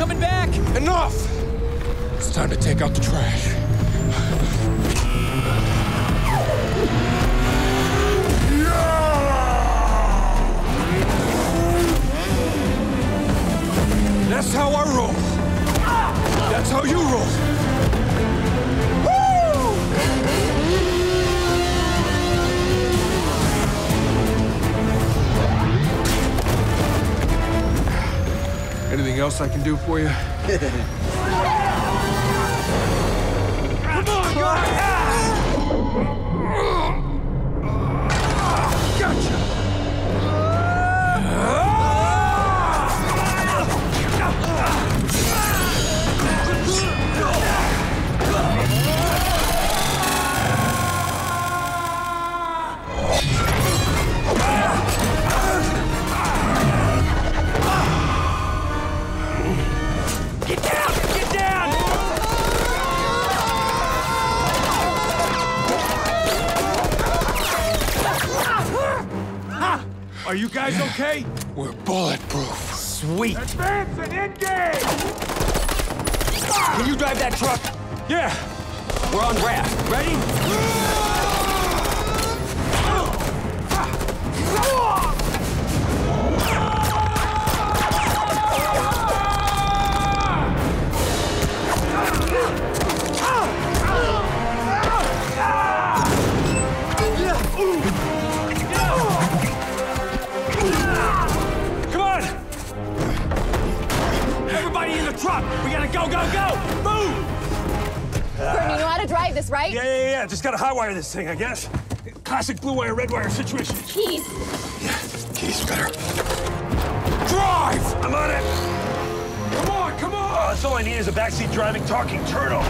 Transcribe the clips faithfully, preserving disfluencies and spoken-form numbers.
coming back! Enough! It's time to take out the trash. That's how I roll. That's how you roll. Woo! Anything else I can do for you? Come on, guys! Gotcha! Get down! Get down! Are you guys okay? We're bulletproof. Sweet! Advance and engage! Can you drive that truck? Yeah. We're on raft. Ready? Come on! Everybody in the truck! We gotta go, go, go! Move! Vern, you know how to drive this, right? Yeah, yeah, yeah. Just gotta hotwire this thing, I guess. Classic blue wire, red wire situation. Keys. Yeah, keys better. Drive! I'm on it! Come on, come on! Uh, that's all I need is a backseat driving, talking turtle.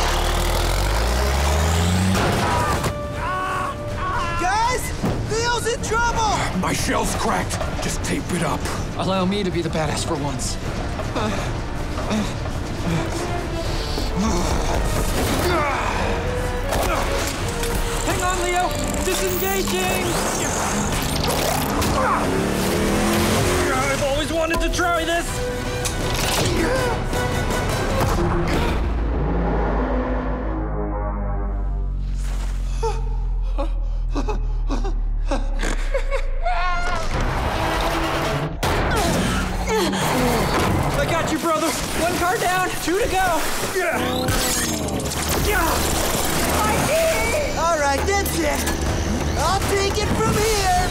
Guys, Leo's in trouble! My shell's cracked. Just tape it up. Allow me to be the badass for once. Hang on, Leo! Disengaging! I've always wanted to try this! I got you, brother! One car down, two to go! Yeah! All right, that's it. I'll take it from here.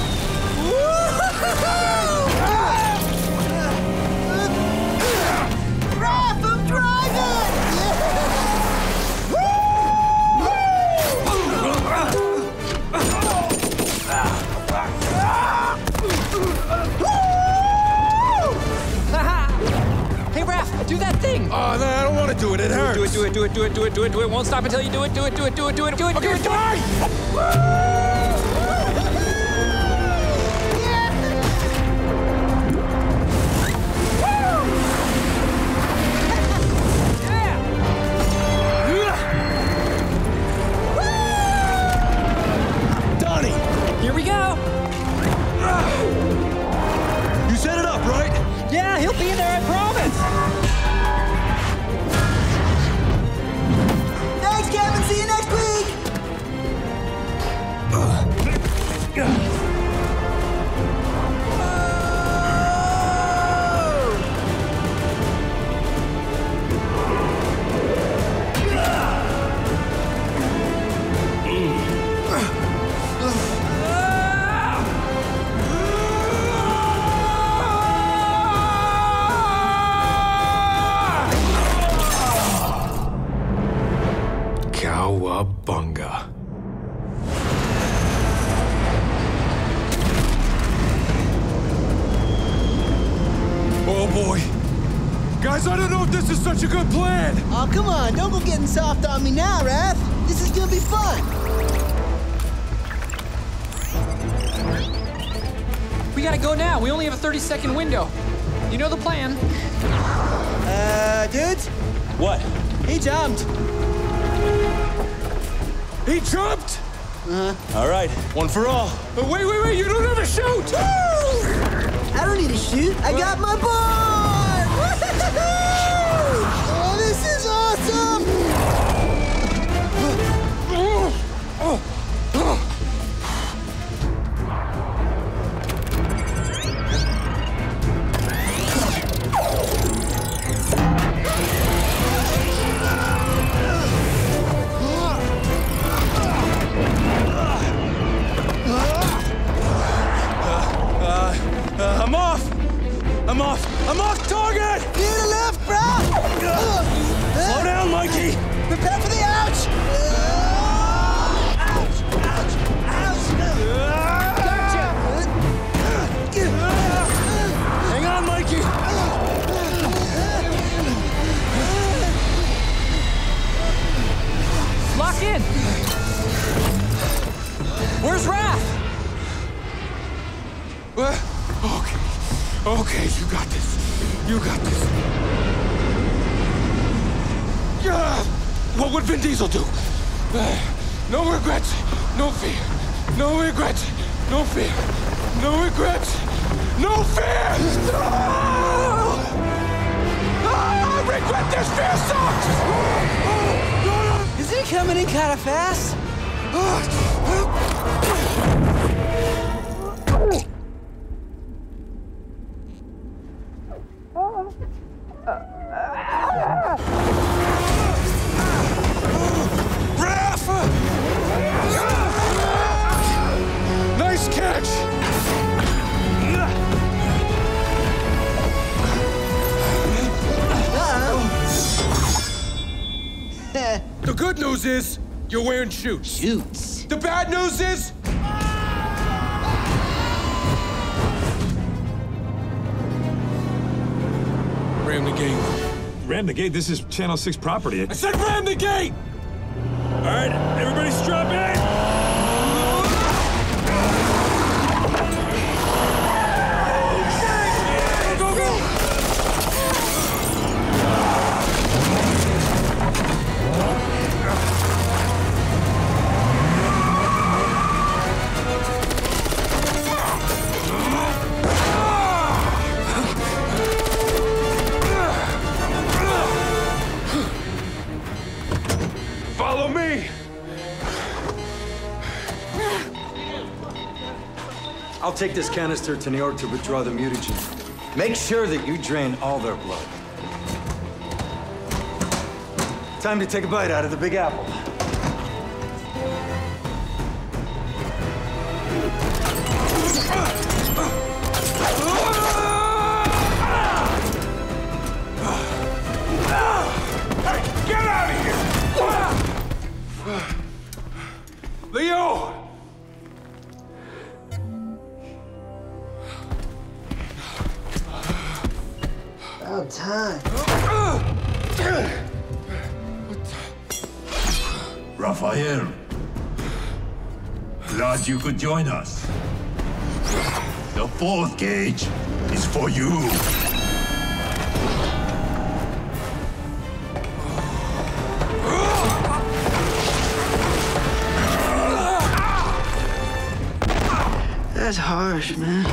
Raph, I'm driving! Hey, Raph, do that thing! Oh, no, I don't want to do it. It hurts. Do it, do it, do it, do it, do it, do it, do it. Won't stop until you do it, do it, do it, do it, do it, do it, do it, do it. fine! Donnie! Here we go! You set it up, right? Yeah, he'll be there, I promise! Thanks, Kevin. See you next week. Cowabunga. Oh boy. Guys, I don't know if this is such a good plan. Oh, come on. Don't go getting soft on me now, Raph. This is gonna be fun. We gotta go now. We only have a thirty second window. You know the plan. Uh, dudes, What? he jumped. He jumped? All right, one for all. But wait, wait, wait, you don't have a shoot! I don't need to shoot. I got my board. I'm off! I'm off target! Near the left, bro! Slow down, Mikey! Prepare for the ouch! Ouch! Ouch! Ouch! Gotcha! Hang on, Mikey! Lock in! Where's Raph? What? Okay. Okay, you got this. You got this. Yeah. What would Vin Diesel do? Uh, no regrets, no fear. No regrets, no fear. No regrets, no fear! No! Ah, I regret this fear sucks! Is he coming in kind of fast? Raph! Nice catch! The good news is, you're wearing shoes. Shoots. The bad news is... Ram the gate. Ram the gate? This is Channel six property. I said ram the gate! All right, everybody strap in! Go, go! Follow me! I'll take this canister to New York to withdraw the mutagen. Make sure that you drain all their blood. Time to take a bite out of the Big Apple. Hey, get out of here! Leo! About time. Raphael, glad you could join us. The fourth gauge is for you. That's harsh, man.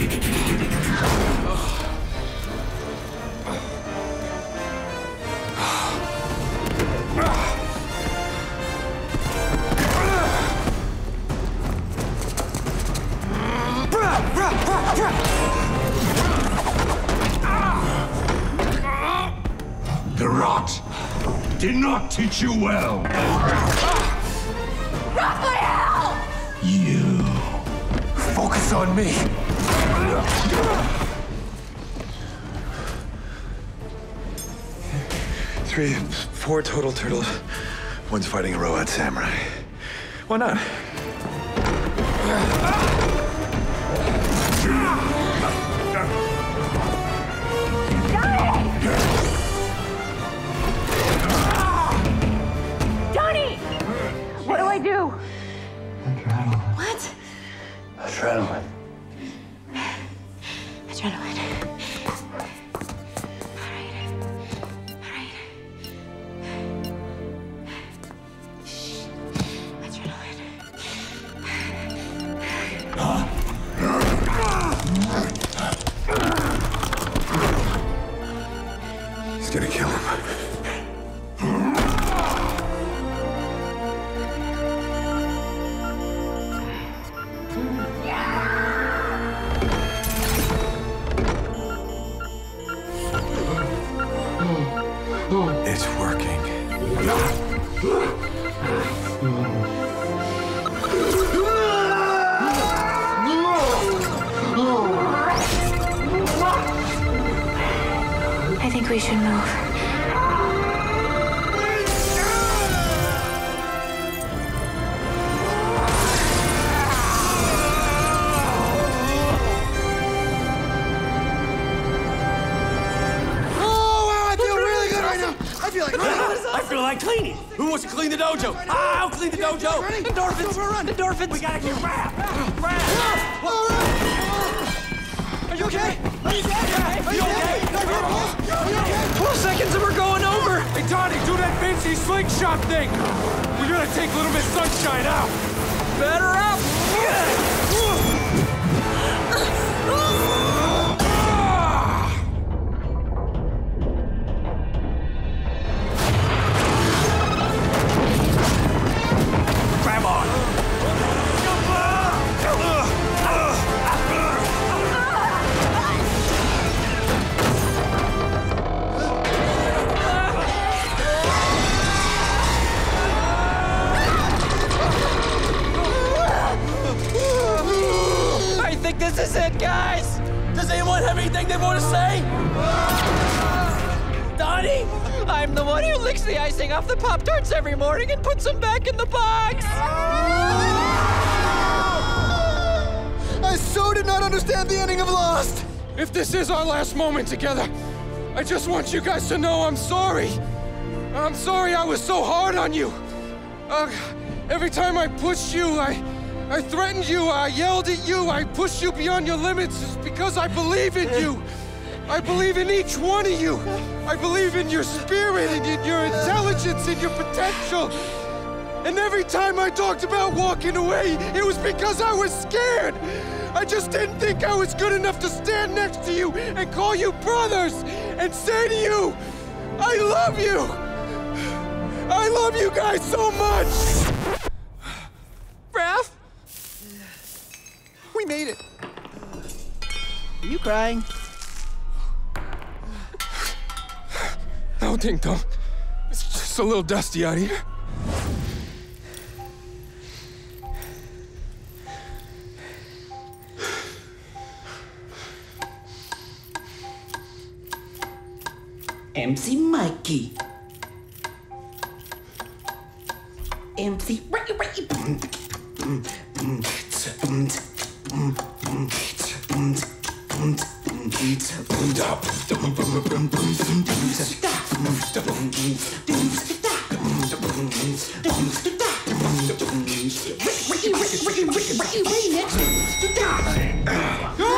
The rot did not teach you well. Raphael! You. Focus on me. Three, four total turtles. One's fighting a robot samurai. Why not? Johnny! What do I do? Adrenaline. What? Adrenaline. Adrenaline. All right. All right. Shh. Adrenaline. He's gonna kill him. think we should move. I feel like cleaning. Who wants to clean the dojo? I'll clean the dojo. Endorphins! Run! Endorphins! We gotta get Raph. Raph. Are you okay? Are you okay? Are you okay? Twelve seconds and we're going over! Hey, Donnie, do that fancy slingshot thing! We gotta take Little Miss Sunshine out! Better up! Grab on. I think this is it, guys! Does anyone have anything they want to say? Donnie? I'm the one who licks the icing off the Pop-Tarts every morning and puts them back in the box! I so did not understand the ending of Lost! If this is our last moment together, I just want you guys to know I'm sorry. I'm sorry I was so hard on you. Uh, every time I pushed you, I, I threatened you, I yelled at you, I pushed you beyond your limits. It's because I believe in you. I believe in each one of you. I believe in your spirit and in your intelligence and your potential. And every time I talked about walking away, it was because I was scared. I just didn't think I was good enough to stand next to you and call you brothers and say to you, I love you. I love you guys so much. Raph? We made it. Are you crying? No, Ding Dong. It's just a little dusty out here. M C Mikey. M C Go!